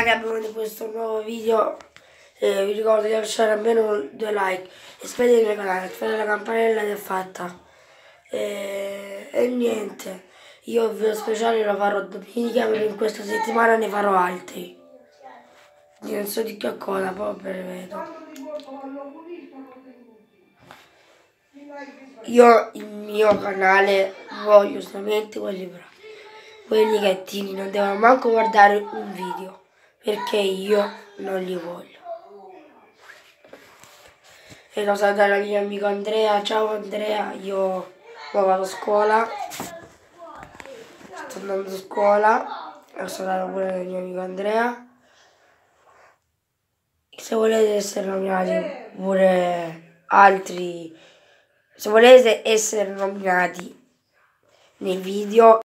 raga, benvenuti in questo nuovo video. Vi ricordo di lasciare almeno 2 like, iscrivetevi al canale, attivate la campanella ed è fatta. E niente, io il video speciale lo farò domenica, ma in questa settimana ne farò altri. Io non so di che cosa, poi vedo. Io il mio canale voglio solamente quelli bravi, quelli cattivi non devono manco guardare un video, perché io non li voglio. E lo salutare il mio amico Andrea. Ciao Andrea, io vado a scuola, sto andando a scuola, ho salutato pure il mio amico Andrea. Se volete essere nominati pure altri, se volete essere nominati nei video